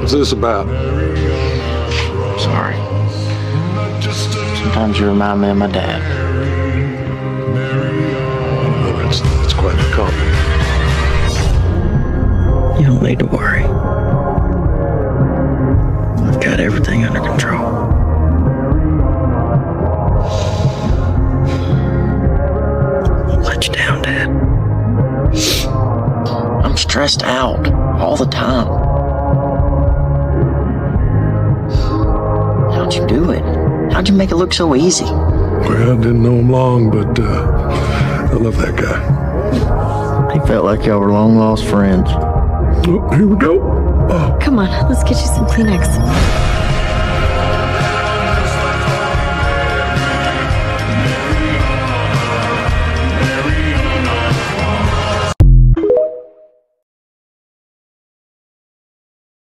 What's this about? Sorry. Sometimes you remind me of my dad. Oh, it's quite a compliment. You don't need to worry. I've got everything under control. Won't let you down, Dad. I'm stressed out all the time. How'd you do it? How'd you make it look so easy? Well, I didn't know him long, but I love that guy. He felt like y'all were long-lost friends. Oh, here we go. Oh. Come on, let's get you some Kleenex.